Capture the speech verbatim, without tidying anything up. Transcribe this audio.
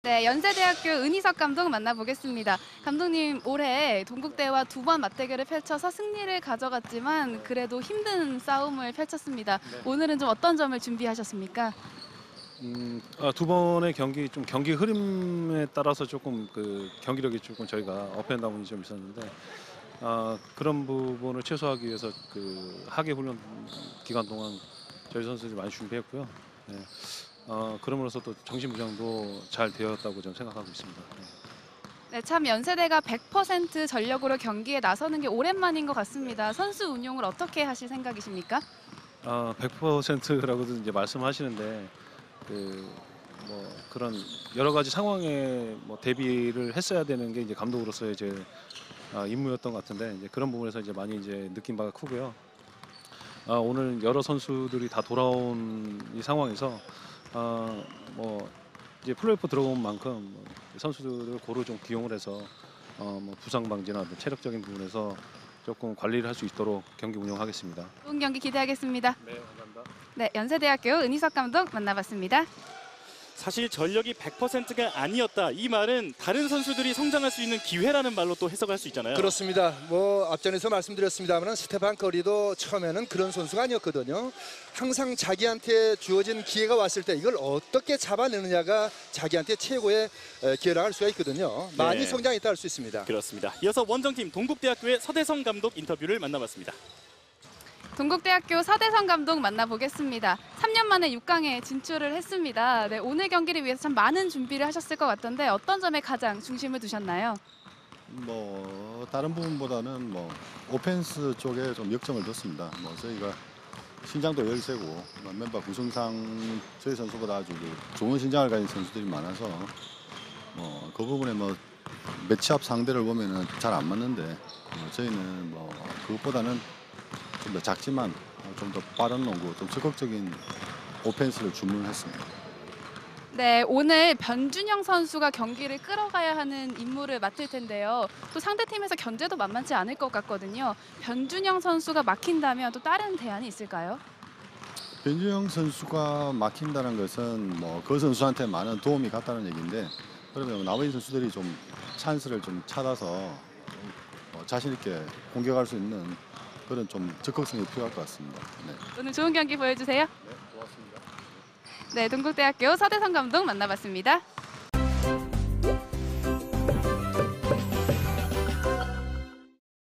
네, 연세대학교 은희석 감독 만나보겠습니다. 감독님, 올해 동국대와 두 번 맞대결을 펼쳐서 승리를 가져갔지만 그래도 힘든 싸움을 펼쳤습니다. 네. 오늘은 좀 어떤 점을 준비하셨습니까? 음, 아, 두 번의 경기 좀 경기 흐름에 따라서 조금 그 경기력이 조금 저희가 업앤다운이 좀 있었는데 아, 그런 부분을 최소화하기 위해서 그 하계 훈련 기간 동안 저희 선수들이 많이 준비했고요. 네. 어, 그럼으로써 또 정신 부장도 잘 되었다고 저는 생각하고 있습니다. 네. 네, 참 연세대가 백 퍼센트 전력으로 경기에 나서는 게 오랜만인 것 같습니다. 선수 운용을 어떻게 하실 생각이십니까? 아, 백 퍼센트라고도 이제 말씀하시는데 그 뭐 그런 여러 가지 상황에 뭐 대비를 했어야 되는 게 이제 감독으로서의 제 아, 임무였던 것 같은데 이제 그런 부분에서 이제 많이 이제 느낀 바가 크고요. 아, 오늘 여러 선수들이 다 돌아온 이 상황에서 아, 뭐 이제 플레이오프 들어온 만큼 뭐 선수들을 고루 좀 기용을 해서 어, 뭐 부상 방지나 뭐 체력적인 부분에서 조금 관리를 할 수 있도록 경기 운영하겠습니다. 좋은 경기 기대하겠습니다. 네, 감사합니다. 네, 연세대학교 은희석 감독 만나봤습니다. 사실 전력이 백 퍼센트가 아니었다. 이 말은 다른 선수들이 성장할 수 있는 기회라는 말로 또 해석할 수 있잖아요. 그렇습니다. 뭐 앞전에서 말씀드렸습니다만 스테판 커리도 처음에는 그런 선수가 아니었거든요. 항상 자기한테 주어진 기회가 왔을 때 이걸 어떻게 잡아내느냐가 자기한테 최고의 기회라 할 수가 있거든요. 많이 네. 성장했다 할 수 있습니다. 그렇습니다. 이어서 원정팀 동국대학교의 서대성 감독 인터뷰를 만나봤습니다. 동국대학교 서대성 감독 만나보겠습니다. 삼 년 만에 육 강에 진출을 했습니다. 네, 오늘 경기를 위해서 참 많은 준비를 하셨을 것 같던데 어떤 점에 가장 중심을 두셨나요? 뭐 다른 부분보다는 뭐 오펜스 쪽에 좀 역점을 뒀습니다. 뭐 저희가 신장도 열세고 뭐 멤버 구성상 저희 선수보다 아주 좋은 신장을 가진 선수들이 많아서 뭐 그 부분에 뭐 매치업 상대를 보면은 잘 안 맞는데 뭐 저희는 뭐 그것보다는 좀 더 작지만 좀 더 빠른 농구, 좀 적극적인 오펜스를 주문했습니다. 네, 오늘 변준영 선수가 경기를 끌어가야 하는 임무를 맡을 텐데요. 또 상대팀에서 견제도 만만치 않을 것 같거든요. 변준영 선수가 막힌다면 또 다른 대안이 있을까요? 변준영 선수가 막힌다는 것은 뭐 그 선수한테 많은 도움이 갔다는 얘기인데 그러면 나머지 선수들이 좀 찬스를 좀 찾아서 뭐 자신 있게 공격할 수 있는 그런 좀 적극성이 필요할 것 같습니다. 네. 오늘 좋은 경기 보여주세요. 네, 고맙습니다. 네, 동국대학교 서대성 감독 만나봤습니다.